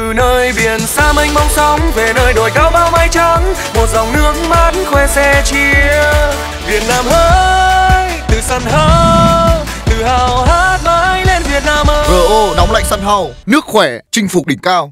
từ nơi biển xa mênh mông sóng về nơi đồi cao bao mây trắng, một dòng nước mắt khoe sẻ chia. Việt Nam hỡi từ sân hau, tự hào hát mãi lên Việt Nam ơi. RO nóng lạnh săn hau, nước khỏe chinh phục đỉnh cao.